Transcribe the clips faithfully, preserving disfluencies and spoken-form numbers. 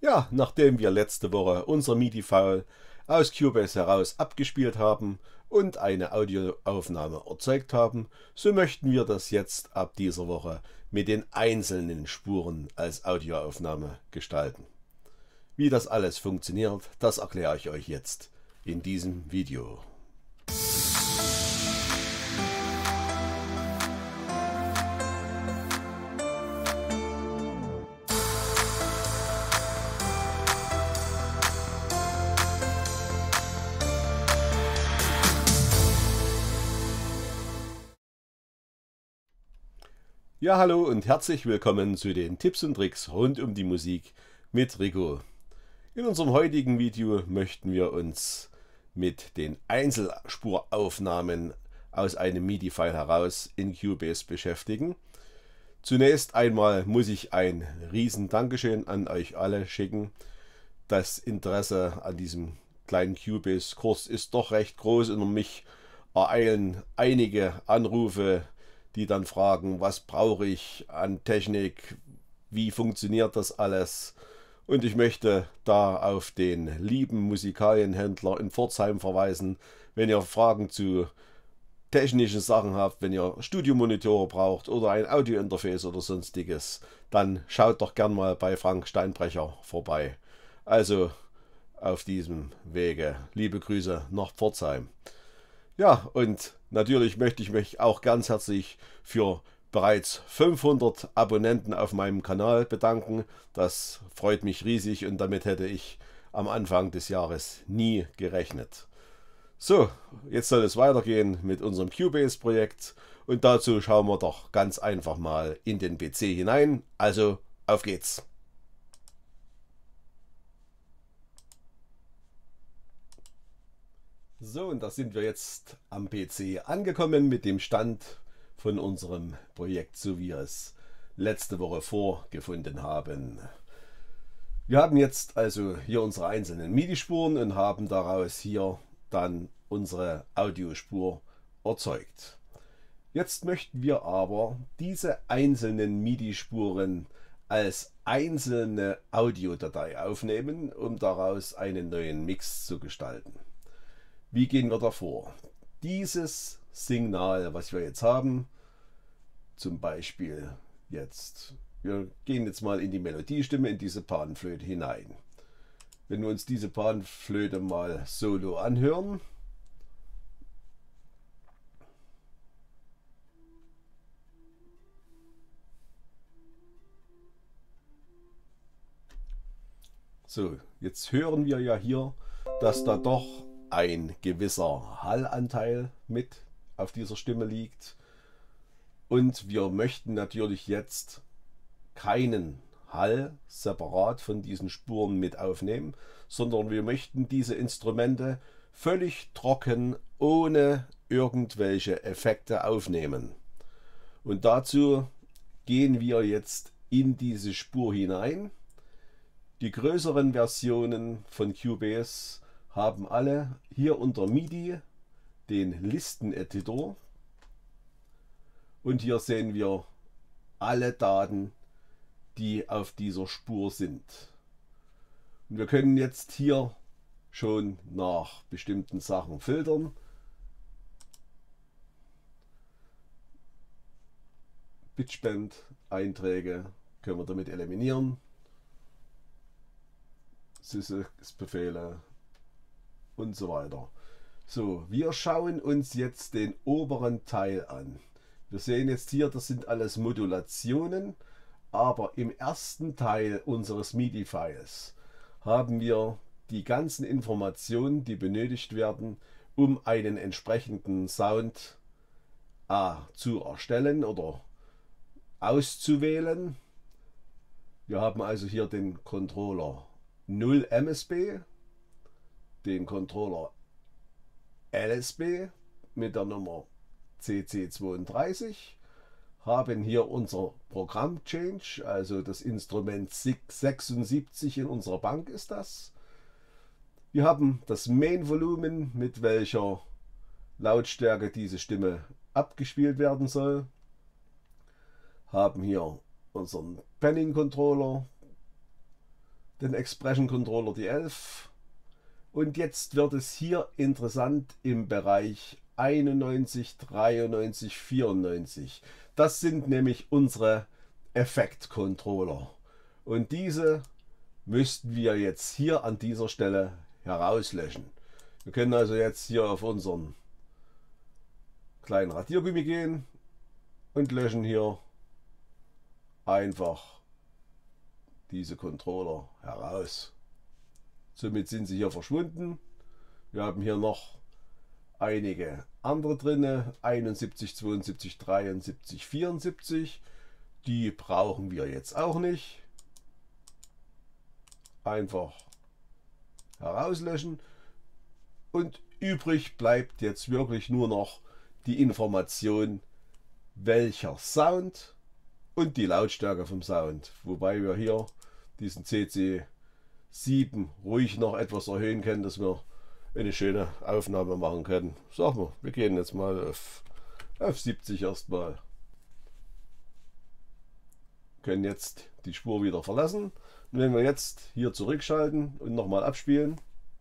Ja, nachdem wir letzte Woche unser MIDI-File aus Cubase heraus abgespielt haben und eine Audioaufnahme erzeugt haben, so möchten wir das jetzt ab dieser Woche mit den einzelnen Spuren als Audioaufnahme gestalten. Wie das alles funktioniert, das erkläre ich euch jetzt in diesem Video. Ja, hallo und herzlich willkommen zu den Tipps und Tricks rund um die Musik mit Rico. In unserem heutigen Video möchten wir uns mit den Einzelspuraufnahmen aus einem MIDI-File heraus in Cubase beschäftigen. Zunächst einmal muss ich ein riesen Dankeschön an euch alle schicken. Das Interesse an diesem kleinen Cubase-Kurs ist doch recht groß und mich ereilen einige Anrufe, die dann fragen, was brauche ich an Technik, wie funktioniert das alles. Und ich möchte da auf den lieben Musikalienhändler in Pforzheim verweisen. Wenn ihr Fragen zu technischen Sachen habt, wenn ihr Studiomonitore braucht oder ein Audiointerface oder sonstiges, dann schaut doch gern mal bei Frank Steinbrecher vorbei. Also auf diesem Wege liebe Grüße nach Pforzheim. Ja, und natürlich möchte ich mich auch ganz herzlich für bereits fünfhundert Abonnenten auf meinem Kanal bedanken. Das freut mich riesig und damit hätte ich am Anfang des Jahres nie gerechnet. So, jetzt soll es weitergehen mit unserem Cubase-Projekt und dazu schauen wir doch ganz einfach mal in den P C hinein. Also, auf geht's! So, und da sind wir jetzt am P C angekommen mit dem Stand von unserem Projekt, so wie wir es letzte Woche vorgefunden haben. Wir haben jetzt also hier unsere einzelnen MIDI-Spuren und haben daraus hier dann unsere Audiospur erzeugt. Jetzt möchten wir aber diese einzelnen MIDI-Spuren als einzelne Audiodatei aufnehmen, um daraus einen neuen Mix zu gestalten. Wie gehen wir da vor? Dieses Signal, was wir jetzt haben, zum Beispiel jetzt, wir gehen jetzt mal in die Melodiestimme, in diese Panflöte hinein. Wenn wir uns diese Panflöte mal solo anhören, so, jetzt hören wir ja hier, dass da doch ein gewisser Hallanteil mit auf dieser Stimme liegt. Und wir möchten natürlich jetzt keinen Hall separat von diesen Spuren mit aufnehmen, sondern wir möchten diese Instrumente völlig trocken, ohne irgendwelche Effekte aufnehmen. Und dazu gehen wir jetzt in diese Spur hinein. Die größeren Versionen von Cubase haben alle hier unter MIDI den Listeneditor und hier sehen wir alle Daten, die auf dieser Spur sind. Und wir können jetzt hier schon nach bestimmten Sachen filtern. Pitchbend-Einträge können wir damit eliminieren. Sysbefehle und so weiter. So, wir schauen uns jetzt den oberen Teil an. Wir sehen jetzt hier, das sind alles Modulationen, aber im ersten Teil unseres MIDI-Files haben wir die ganzen Informationen, die benötigt werden, um einen entsprechenden Sound A zu erstellen oder auszuwählen. Wir haben also hier den Controller null M S B, den Controller L S B mit der Nummer C C zweiunddreißig, haben hier unser Programm Change, also das Instrument sechsundsiebzig in unserer Bank ist das. Wir haben das Main Volumen, mit welcher Lautstärke diese Stimme abgespielt werden soll. Haben hier unseren Panning Controller, den Expression Controller die elf. Und jetzt wird es hier interessant im Bereich einundneunzig, dreiundneunzig, vierundneunzig. Das sind nämlich unsere Effekt-Controller. Und diese müssten wir jetzt hier an dieser Stelle herauslöschen. Wir können also jetzt hier auf unseren kleinen Radiergummi gehen und löschen hier einfach diese Controller heraus. Somit sind sie hier verschwunden. Wir haben hier noch einige andere drin, einundsiebzig, zweiundsiebzig, dreiundsiebzig, vierundsiebzig. Die brauchen wir jetzt auch nicht. Einfach herauslöschen. Und übrig bleibt jetzt wirklich nur noch die Information, welcher Sound und die Lautstärke vom Sound. Wobei wir hier diesen C C sieben ruhig noch etwas erhöhen können, dass wir eine schöne Aufnahme machen können. Sag mal, wir gehen jetzt mal auf, auf siebzig erstmal. Können jetzt die Spur wieder verlassen. Und wenn wir jetzt hier zurückschalten und nochmal abspielen,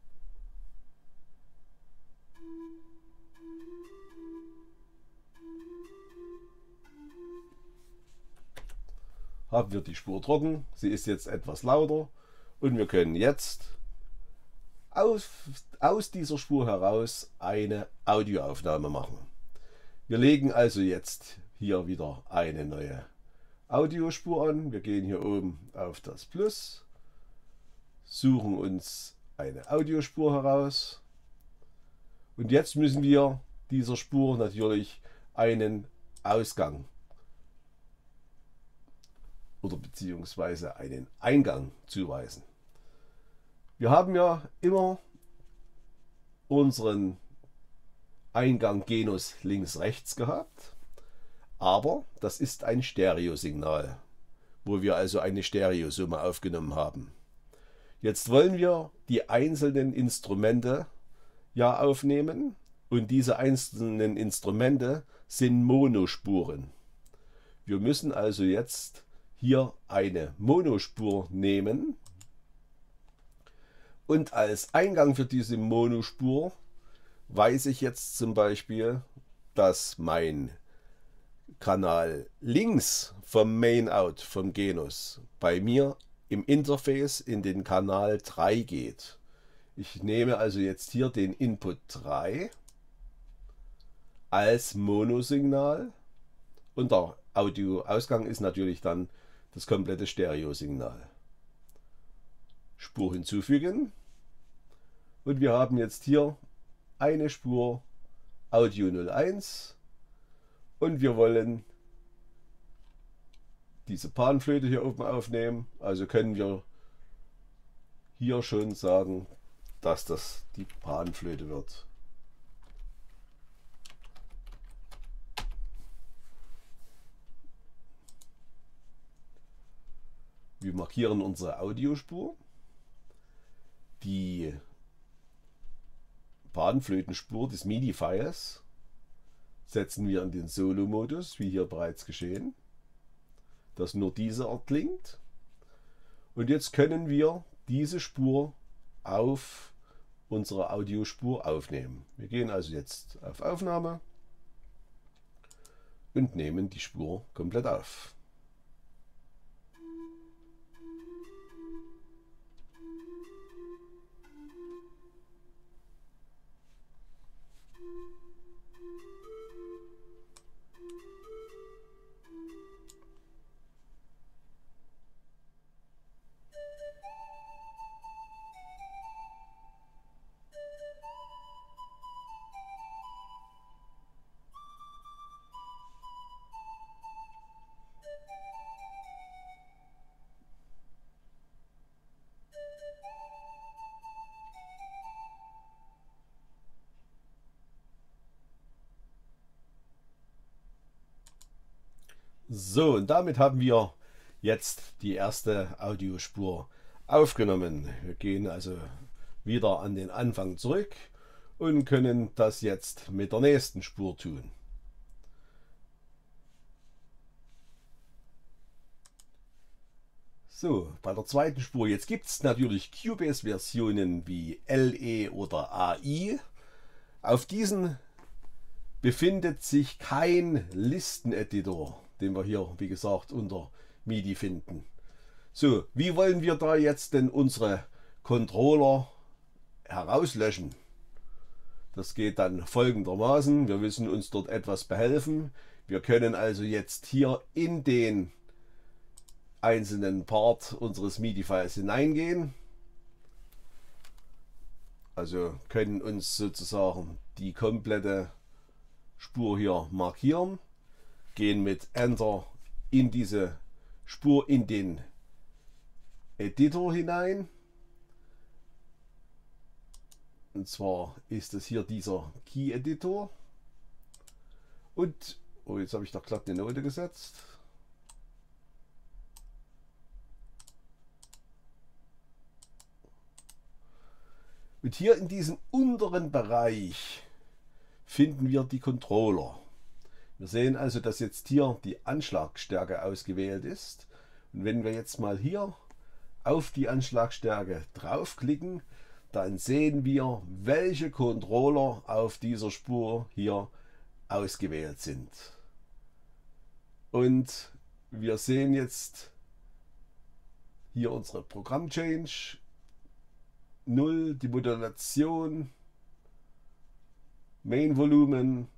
haben wir die Spur trocken. Sie ist jetzt etwas lauter und wir können jetzt aus, aus dieser Spur heraus eine Audioaufnahme machen. Wir legen also jetzt hier wieder eine neue Audiospur an. Wir gehen hier oben auf das Plus, suchen uns eine Audiospur heraus und jetzt müssen wir dieser Spur natürlich einen Ausgang oder beziehungsweise einen Eingang zuweisen. Wir haben ja immer unseren Eingang Genus links rechts gehabt, aber das ist ein Stereosignal, wo wir also eine Stereosumme aufgenommen haben. Jetzt wollen wir die einzelnen Instrumente ja aufnehmen und diese einzelnen Instrumente sind Monospuren. Wir müssen also jetzt hier eine Monospur nehmen und als Eingang für diese Monospur weiß ich jetzt zum Beispiel, dass mein Kanal links vom Mainout vom Genus bei mir im Interface in den Kanal drei geht. Ich nehme also jetzt hier den Input drei als Monosignal und der Audioausgang ist natürlich dann das komplette Stereosignal. Spur hinzufügen und wir haben jetzt hier eine Spur Audio null eins und wir wollen diese Panflöte hier oben aufnehmen. Also können wir hier schon sagen, dass das die Panflöte wird. Wir markieren unsere Audiospur. Die Panflötenspur des MIDI-Files setzen wir in den Solo-Modus, wie hier bereits geschehen, dass nur diese erklingt. Und jetzt können wir diese Spur auf unsere Audiospur aufnehmen. Wir gehen also jetzt auf Aufnahme und nehmen die Spur komplett auf. So, und damit haben wir jetzt die erste Audiospur aufgenommen. Wir gehen also wieder an den Anfang zurück und können das jetzt mit der nächsten Spur tun. So, bei der zweiten Spur. Jetzt gibt es natürlich Cubase-Versionen wie L E oder A I. Auf diesen befindet sich kein Listeneditor, den wir hier, wie gesagt, unter MIDI finden. So, wie wollen wir da jetzt denn unsere Controller herauslöschen? Das geht dann folgendermaßen. Wir müssen uns dort etwas behelfen. Wir können also jetzt hier in den einzelnen Part unseres MIDI-Files hineingehen. Also können uns sozusagen die komplette Spur hier markieren, gehen mit Enter in diese Spur in den Editor hinein. Und zwar ist es hier dieser Key Editor. Und, oh, jetzt habe ich doch glatt eine Note gesetzt. Und hier in diesem unteren Bereich finden wir die Controller. Wir sehen also, dass jetzt hier die Anschlagstärke ausgewählt ist. Und wenn wir jetzt mal hier auf die Anschlagstärke draufklicken, dann sehen wir, welche Controller auf dieser Spur hier ausgewählt sind. Und wir sehen jetzt hier unsere Programm-Change, null, die Modulation, Main-Volumen,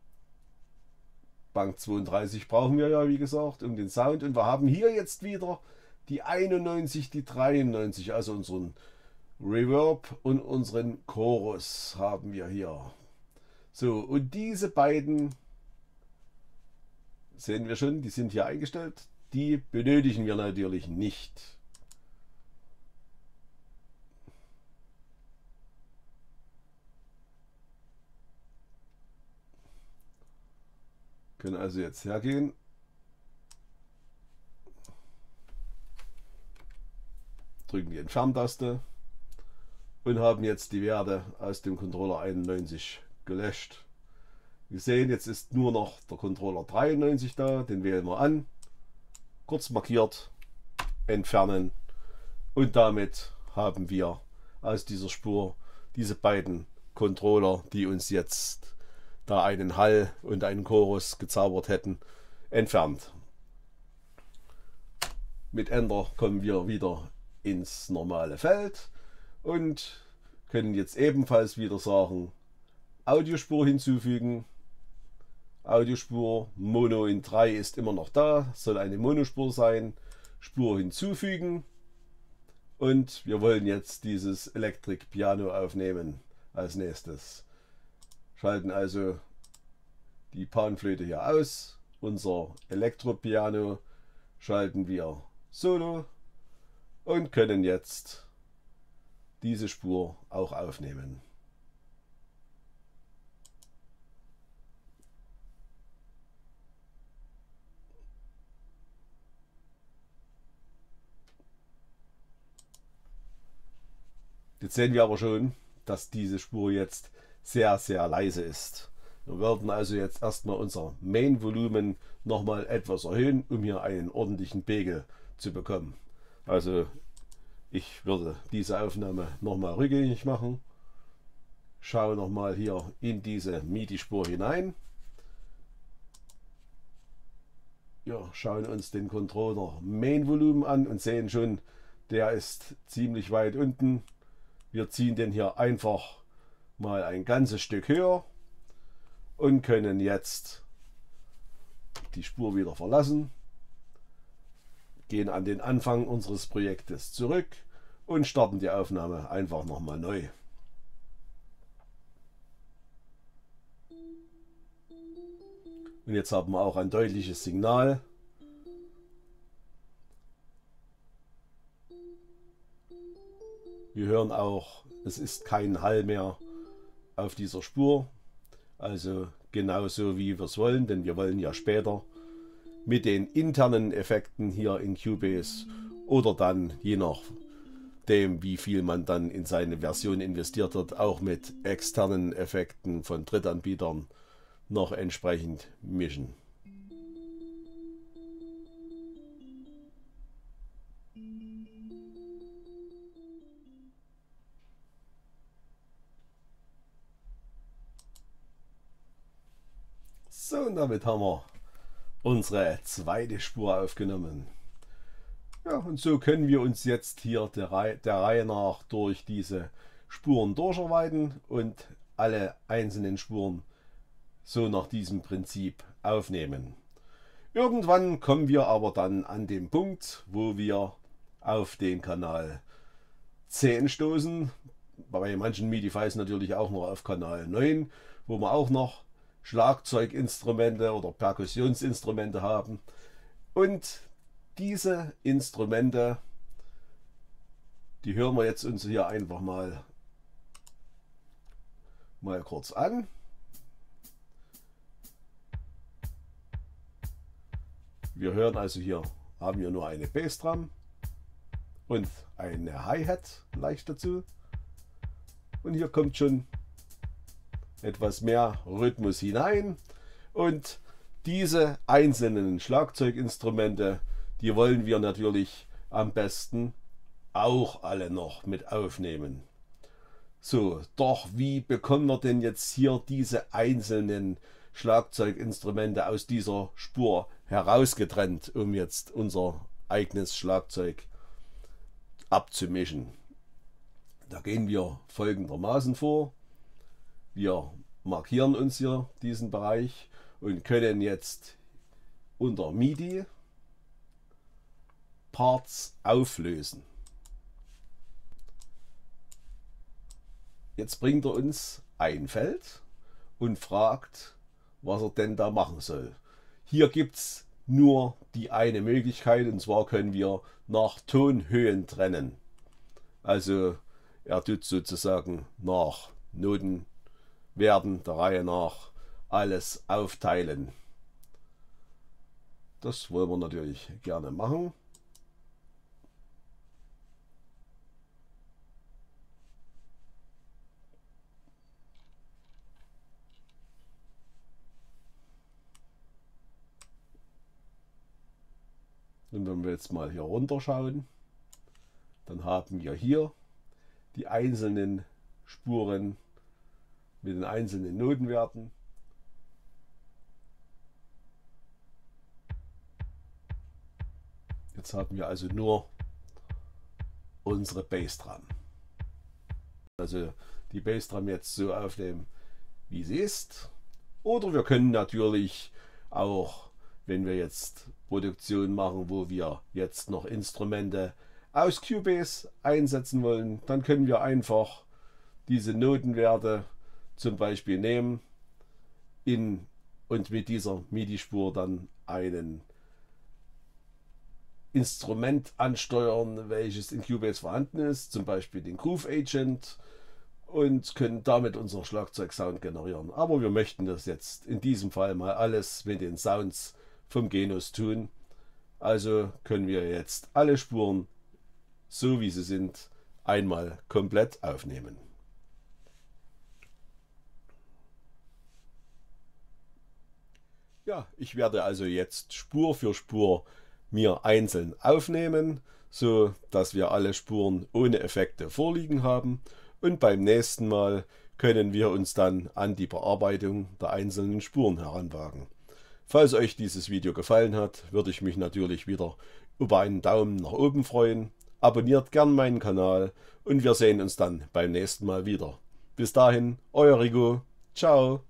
Bank zweiunddreißig brauchen wir ja, wie gesagt, um den Sound. Und wir haben hier jetzt wieder die einundneunzig, die dreiundneunzig, also unseren Reverb und unseren Chorus haben wir hier. So, und diese beiden sehen wir schon, die sind hier eingestellt. Die benötigen wir natürlich nicht. Können also jetzt hergehen, drücken die Entferntaste und haben jetzt die Werte aus dem Controller einundneunzig gelöscht. Wir sehen, jetzt ist nur noch der Controller dreiundneunzig da, den wählen wir an, kurz markiert, entfernen und damit haben wir aus dieser Spur diese beiden Controller, die uns jetzt da einen Hall und einen Chorus gezaubert hätten, entfernt. Mit Enter kommen wir wieder ins normale Feld und können jetzt ebenfalls wieder sagen, Audiospur hinzufügen. Audiospur Mono in drei ist immer noch da, soll eine Monospur sein. Spur hinzufügen und wir wollen jetzt dieses Electric Piano aufnehmen als nächstes. Schalten also die Panflöte hier aus, unser Elektropiano schalten wir Solo und können jetzt diese Spur auch aufnehmen. Jetzt sehen wir aber schon, dass diese Spur jetzt sehr, sehr leise ist. Wir werden also jetzt erstmal unser Main-Volumen nochmal etwas erhöhen, um hier einen ordentlichen Pegel zu bekommen. Also ich würde diese Aufnahme nochmal rückgängig machen. Schaue nochmal hier in diese MIDI-Spur hinein. Ja, schauen uns den Controller Main-Volumen an und sehen schon, der ist ziemlich weit unten. Wir ziehen den hier einfach mal ein ganzes Stück höher und können jetzt die Spur wieder verlassen, gehen an den Anfang unseres Projektes zurück und starten die Aufnahme einfach nochmal neu. Und jetzt haben wir auch ein deutliches Signal. Wir hören auch, es ist kein Hall mehr auf dieser Spur. Also genauso wie wir es wollen, denn wir wollen ja später mit den internen Effekten hier in Cubase oder dann je nachdem, wie viel man dann in seine Version investiert hat, auch mit externen Effekten von Drittanbietern noch entsprechend mischen. und damit haben wir unsere zweite Spur aufgenommen. Ja, und so können wir uns jetzt hier der Reihe, der Reihe nach durch diese Spuren durcharbeiten und alle einzelnen Spuren so nach diesem Prinzip aufnehmen. Irgendwann kommen wir aber dann an den Punkt, wo wir auf den Kanal zehn stoßen. Bei manchen MIDI-Files natürlich auch noch auf Kanal neun, wo wir auch noch Schlagzeuginstrumente oder Perkussionsinstrumente haben. Und diese Instrumente, die hören wir jetzt uns hier einfach mal, mal kurz an. Wir hören also hier, haben wir nur eine Bassdrum und eine Hi-Hat leicht dazu. Und hier kommt schon etwas mehr Rhythmus hinein. Und diese einzelnen Schlagzeuginstrumente, die wollen wir natürlich am besten auch alle noch mit aufnehmen. So, doch wie bekommen wir denn jetzt hier diese einzelnen Schlagzeuginstrumente aus dieser Spur herausgetrennt, um jetzt unser eigenes Schlagzeug abzumischen? Da gehen wir folgendermaßen vor. Wir markieren uns hier diesen Bereich und können jetzt unter MIDI Parts auflösen. Jetzt bringt er uns ein Feld und fragt, was er denn da machen soll. Hier gibt es nur die eine Möglichkeit, und zwar können wir nach Tonhöhen trennen. Also er tut sozusagen nach Notenwerten der Reihe nach alles aufteilen. Das wollen wir natürlich gerne machen. Und wenn wir jetzt mal hier runter schauen, dann haben wir hier die einzelnen Spuren mit den einzelnen Notenwerten. Jetzt haben wir also nur unsere Bassdrum. Also die Bassdrum jetzt so aufnehmen, wie sie ist. Oder wir können natürlich auch, wenn wir jetzt Produktion machen, wo wir jetzt noch Instrumente aus Cubase einsetzen wollen, dann können wir einfach diese Notenwerte zum Beispiel nehmen in, und mit dieser MIDI-Spur dann einen Instrument ansteuern, welches in Cubase vorhanden ist, zum Beispiel den Groove Agent, und können damit unseren Schlagzeugsound generieren. Aber wir möchten das jetzt in diesem Fall mal alles mit den Sounds vom Genus tun. Also können wir jetzt alle Spuren, so wie sie sind, einmal komplett aufnehmen. Ja, ich werde also jetzt Spur für Spur mir einzeln aufnehmen, so dass wir alle Spuren ohne Effekte vorliegen haben, und beim nächsten Mal können wir uns dann an die Bearbeitung der einzelnen Spuren heranwagen. Falls euch dieses Video gefallen hat, würde ich mich natürlich wieder über einen Daumen nach oben freuen. Abonniert gern meinen Kanal und wir sehen uns dann beim nächsten Mal wieder. Bis dahin, euer Rigo. Ciao.